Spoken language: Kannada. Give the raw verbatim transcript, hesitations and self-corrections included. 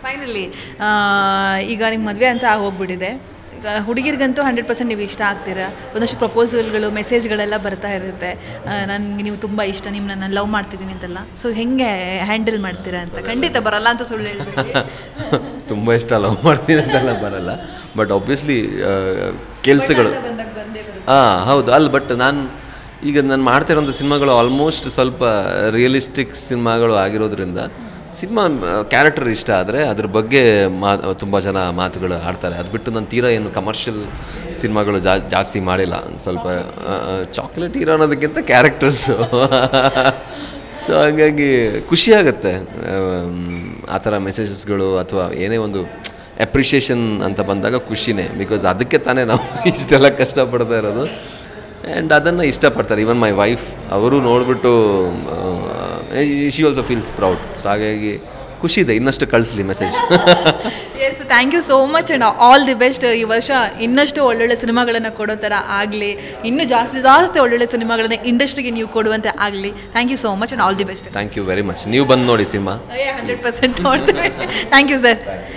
ಫೈನಲಿ ಈಗ ನಿಮ್ಮ ಮದುವೆ ಅಂತ ಆಗೋಗ್ಬಿಟ್ಟಿದೆ. ಈಗ ಹುಡುಗಿರಿಗಂತೂ ಹಂಡ್ರೆಡ್ ಪರ್ಸೆಂಟ್ ನೀವು ಇಷ್ಟ ಆಗ್ತೀರಾ. ಒಂದಷ್ಟು ಪ್ರಪೋಸಲ್ಗಳು ಮೆಸೇಜ್ಗಳೆಲ್ಲ ಬರ್ತಾ ಇರುತ್ತೆ, ನನಗೆ ನೀವು ತುಂಬ ಇಷ್ಟ, ನಿಮ್ಮನ್ನ ನಾನು ಲವ್ ಮಾಡ್ತಿದ್ದೀನಿ ಅಂತೆಲ್ಲ. ಸೊ ಹೆಂಗೆ ಹ್ಯಾಂಡಲ್ ಮಾಡ್ತೀರಾ ಅಂತ. ಖಂಡಿತ ಬರಲ್ಲ ಅಂತ ಸುಳ್ಳು ಹೇಳ್ಬೇಡಿ. ತುಂಬ ಇಷ್ಟ ಲವ್ ಮಾಡ್ತೀನಿ ಅಂತೆಲ್ಲ ಬರಲ್ಲ, ಬಟ್ ಆಬ್ವಿಯಸ್ಲಿ ಕೆಲಸಗಳು ಹಾಂ ಹೌದು ಅಲ್ಲ. ಬಟ್ ನಾನು ಈಗ ನಾನು ಮಾಡ್ತಿರೋಂಥ ಸಿನಿಮಾಗಳು ಆಲ್ಮೋಸ್ಟ್ ಸ್ವಲ್ಪ ರಿಯಲಿಸ್ಟಿಕ್ ಸಿನಿಮಾಗಳು ಆಗಿರೋದ್ರಿಂದ ಸಿನಿಮಾ ಕ್ಯಾರೆಕ್ಟರ್ ಇಷ್ಟ ಆದರೆ ಅದ್ರ ಬಗ್ಗೆ ಮಾ ತುಂಬ ಜನ ಮಾತುಗಳು ಆಡ್ತಾರೆ. ಅದು ಬಿಟ್ಟು ನಾನು ತೀರಾ ಏನು ಕಮರ್ಷಿಯಲ್ ಸಿನಿಮಾಗಳು ಜಾ ಜಾಸ್ತಿ ಮಾಡಿಲ್ಲ. ಸ್ವಲ್ಪ ಚಾಕ್ಲೇಟ್ ಹೀರೋ ಅನ್ನೋದಕ್ಕಿಂತ ಕ್ಯಾರೆಕ್ಟರ್ಸು. ಸೊ ಹಾಗಾಗಿ ಖುಷಿಯಾಗುತ್ತೆ ಆ ಥರ ಮೆಸೇಜಸ್ಗಳು ಅಥವಾ ಏನೇ ಒಂದು ಅಪ್ರಿಷಿಯೇಷನ್ ಅಂತ ಬಂದಾಗ ಖುಷಿನೇ. ಬಿಕಾಸ್ ಅದಕ್ಕೆ ತಾನೇ ನಾವು ಇಷ್ಟೆಲ್ಲ ಕಷ್ಟಪಡ್ತಾ ಇರೋದು. ಆ್ಯಂಡ್ ಅದನ್ನು ಇಷ್ಟಪಡ್ತಾರೆ. ಈವನ್ ಮೈ ವೈಫ್ ಅವರು ನೋಡಿಬಿಟ್ಟು she also feels proud. So ಹಾಗಾಗಿ ಖುಷಿ ಇದೆ, ಇನ್ನಷ್ಟು ಕಳಿಸ್ಲಿ message. Yes, thank you so much and all the best. ಈ ವರ್ಷ ಇನ್ನಷ್ಟು ಒಳ್ಳೊಳ್ಳೆ ಸಿನಿಮಾಗಳನ್ನು ಕೊಡೋ ಥರ ಆಗಲಿ, ಇನ್ನೂ ಜಾಸ್ತಿ ಜಾಸ್ತಿ ಒಳ್ಳೊಳ್ಳೆ ಸಿನಿಮಾಗಳನ್ನು ಇಂಡಸ್ಟ್ರಿಗೆ ನೀವು ಕೊಡುವಂತೆ ಆಗಲಿ. Thank you so much and all the best. Thank you very much. ನೀವು ಬಂದು ನೋಡಿ ಸಿನಿಮಾ. ಹಂಡ್ರೆಡ್ ಪರ್ಸೆಂಟ್ ನೋಡ್ತೇವೆ. Thank you sir.